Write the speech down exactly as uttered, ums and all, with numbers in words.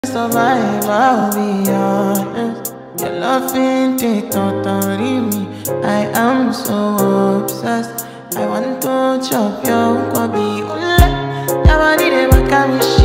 Survive, I'll be honest. Your love ain't it, totally me. I am so obsessed. I want to chop your kwabi. Ule, your body they make me